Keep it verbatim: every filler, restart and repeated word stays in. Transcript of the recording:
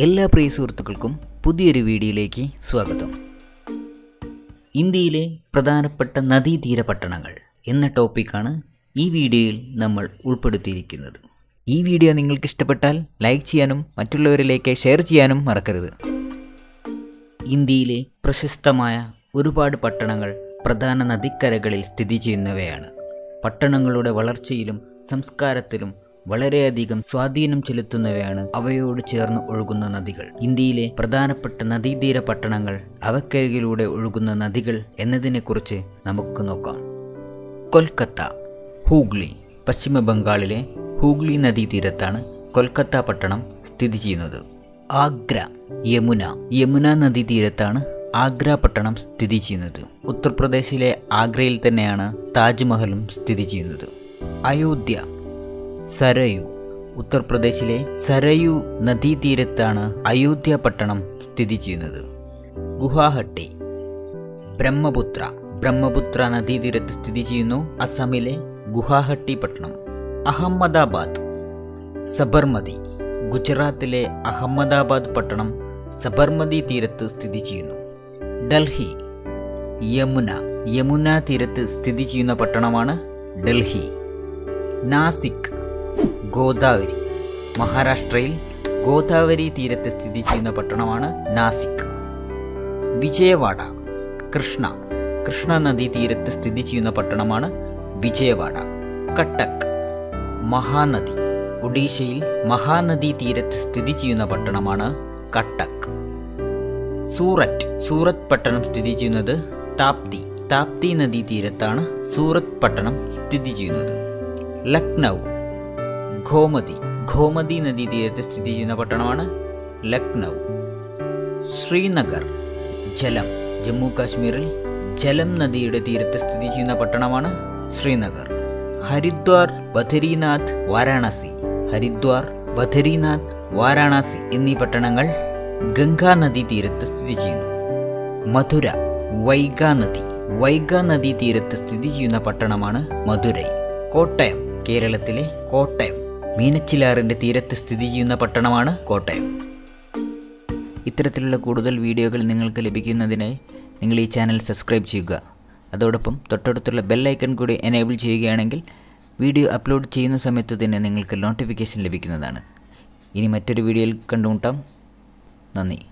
എല്ലാ പ്രിയ സുഹൃത്തുക്കൾക്കും പുതിയൊരു വീഡിയോയിലേക്ക് സ്വാഗതം. ഇന്ത്യയിലെ പ്രധാനപ്പെട്ട നദീതീര പട്ടണങ്ങൾ എന്ന ടോപ്പിക്കാണ് ഈ വീഡിയോയിൽ നമ്മൾ ഉൾപ്പെടുത്തിയിരിക്കുന്നത്. ഈ വീഡിയോ നിങ്ങൾക്ക് ഇഷ്ടപ്പെട്ടാൽ ലൈക്ക് ചെയ്യാനും മറ്റുള്ളവരിലേക്ക് ഷെയർ ചെയ്യാനും മറക്കരുത്. ഇന്ത്യയിലെ പ്രശസ്തമായ ഒരുപാട് പട്ടണങ്ങൾ പ്രധാന നദിക്കരകളിൽ സ്ഥിതി ചെയ്യുന്നവയാണ്. പട്ടണങ്ങളുടെ വളർച്ചയിലും സംസ്കാരത്തിലും വളരെയധികം സ്വാധീനം ചെലുത്തുന്നവയാണ് അവയോട് ചേർന്ന് ഒഴുകുന്ന നദികൾ. ഇന്ത്യയിലെ പ്രധാനപ്പെട്ട നദീതീര പട്ടണങ്ങൾ, അവക്കരികിലൂടെ ഒഴുകുന്ന നദികൾ എന്നതിനെക്കുറിച്ച് നമുക്ക് നോക്കാം. കൊൽക്കത്ത, ഹൂഗ്ലി. പശ്ചിമ ബംഗാളിലെ ഹൂഗ്ലി നദീതീരത്താണ് കൊൽക്കത്ത പട്ടണം സ്ഥിതി ചെയ്യുന്നത്. ആഗ്ര, യമുന. യമുന നദീതീരത്താണ് ആഗ്ര പട്ടണം സ്ഥിതി ചെയ്യുന്നത്. ഉത്തർപ്രദേശിലെ ആഗ്രയിൽ തന്നെയാണ് താജ്മഹലും സ്ഥിതി ചെയ്യുന്നത്. അയോധ്യ, സരയു. ഉത്തർപ്രദേശിലെ സരയു നദീതീരത്താണ് അയോധ്യ പട്ടണം സ്ഥിതി ചെയ്യുന്നത്. ഗുവാഹട്ടി, ബ്രഹ്മപുത്ര. ബ്രഹ്മപുത്ര നദീതീരത്ത് സ്ഥിതി ചെയ്യുന്നു അസമിലെ ഗുവാഹട്ടി പട്ടണം. അഹമ്മദാബാദ്, സബർമതി. ഗുജറാത്തിലെ അഹമ്മദാബാദ് പട്ടണം സബർമതി തീരത്ത് സ്ഥിതി ചെയ്യുന്നു. ഡൽഹി, യമുന. യമുന തീരത്ത് സ്ഥിതി ചെയ്യുന്ന പട്ടണമാണ് ഡൽഹി. നാസിക്, ഗോദാവരി. മഹാരാഷ്ട്രയിൽ ഗോദാവരി തീരത്ത് സ്ഥിതി ചെയ്യുന്ന പട്ടണമാണ് നാസിക്. വിജയവാഡ, കൃഷ്ണ. കൃഷ്ണ നദീ തീരത്ത് സ്ഥിതി ചെയ്യുന്ന പട്ടണമാണ് വിജയവാഡ. കട്ടക്ക്, മഹാനദി. ഒഡീഷയിൽ മഹാനദി തീരത്ത് സ്ഥിതി ചെയ്യുന്ന പട്ടണമാണ് കട്ടക്ക്. സൂററ്റ്. സൂറത്ത് പട്ടണം സ്ഥിതി ചെയ്യുന്നത് താപ്തി. താപ്തി നദീ തീരത്താണ് സൂറത്ത് പട്ടണം സ്ഥിതി ചെയ്യുന്നത്. ലക്നൗ, ഗോമതി. ഗോമതി നദീ തീരത്ത് സ്ഥിതി ചെയ്യുന്ന പട്ടണമാണ് ലക്നൗ. ശ്രീനഗർ, ജലം. ജമ്മു കാശ്മീരിൽ ജലം നദിയുടെ തീരത്ത് സ്ഥിതി ചെയ്യുന്ന പട്ടണമാണ് ശ്രീനഗർ. ഹരിദ്വാർ, ബദരീനാഥ്, വാരാണസി. ഹരിദ്വാർ, ബദരീനാഥ്, വാരാണസി എന്നീ പട്ടണങ്ങൾ ഗംഗാ നദീ തീരത്ത് സ്ഥിതി ചെയ്യുന്നു. മധുര, വൈഗാ നദി. വൈഗാ നദീ തീരത്ത് സ്ഥിതി ചെയ്യുന്ന പട്ടണമാണ് മധുരൈ. കോട്ടയം, കേരളത്തിലെ കോട്ടയം. മീനച്ചിലാറിൻ്റെ തീരത്ത് സ്ഥിതി ചെയ്യുന്ന പട്ടണമാണ് കോട്ടയം. ഇത്തരത്തിലുള്ള കൂടുതൽ വീഡിയോകൾ നിങ്ങൾക്ക് ലഭിക്കുന്നതിനായി നിങ്ങൾ ഈ ചാനൽ സബ്സ്ക്രൈബ് ചെയ്യുക. അതോടൊപ്പം തൊട്ടടുത്തുള്ള ബെൽ ഐക്കൺ കൂടി എനേബിൾ ചെയ്യുകയാണെങ്കിൽ വീഡിയോ അപ്ലോഡ് ചെയ്യുന്ന സമയത്ത് തന്നെ നിങ്ങൾക്ക് നോട്ടിഫിക്കേഷൻ ലഭിക്കുന്നതാണ്. ഇനി മറ്റൊരു വീഡിയോയിൽ കണ്ടുമുട്ടാം. നന്ദി.